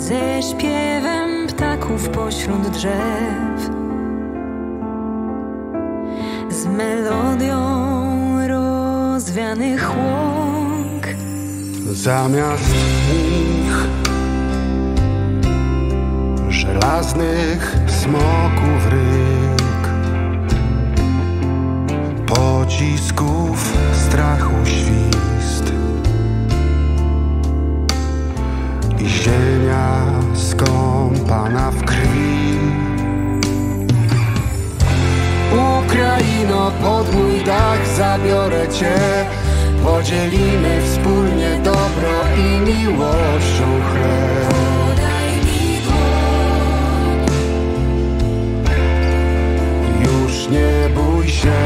ze śpiewem ptaków pośród drzew, z melodią rozwianych łąk. Zamiast nich żelaznych smoków ryk, pocisków strachu świst i ziemia skąpana w krwi. Ukraino, pod mój dach zabiorę Cię, podzielimy wspólnie dobro i miłością chleb. Podaj mi dłoń. Już nie bój się.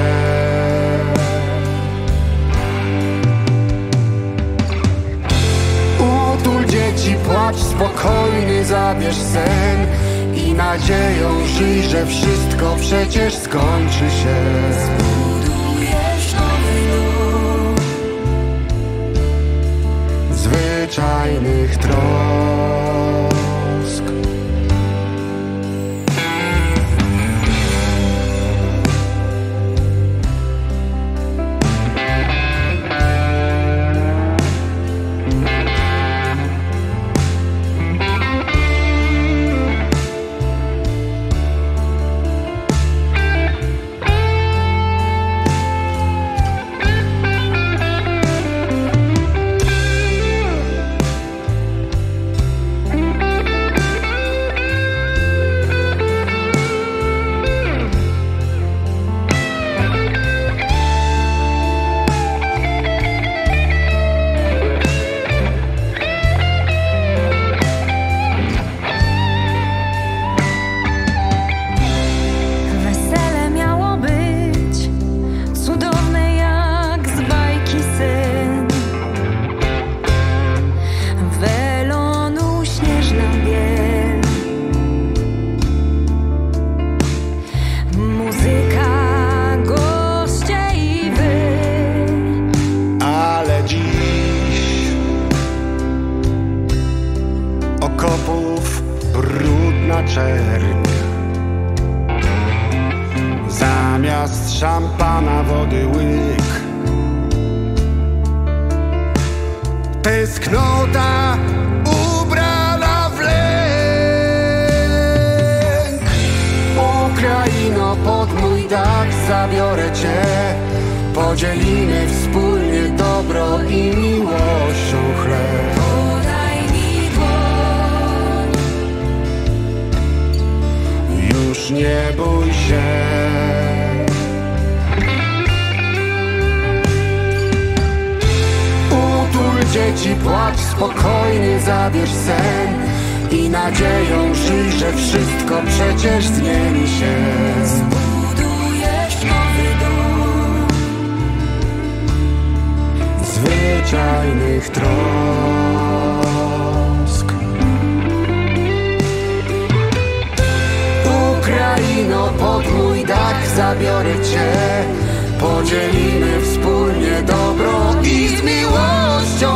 Utul dzieci, płacz spokojny, zabierz sen i nadzieją żyj, że wszystko przecież skończy się. Zbudujesz nowy dom zwyczajnych trosk. Okopów brudna czerń, zamiast szampana wody łyk. Tęsknota ubrana w lęk. Ukraino, pod mój dach zabiorę Cię, podzielimy wspólnie dobro i miłością chleb. Już nie bój się. Utul dzieci, płacz spokojnie, zabierz sen i nadzieją żyj, że wszystko przecież zmieni się. Zbudujesz nowy dom zwyczajnych trosk. Ukraino, pod mój dach zabiorę Cię, podzielimy wspólnie dobro i z miłością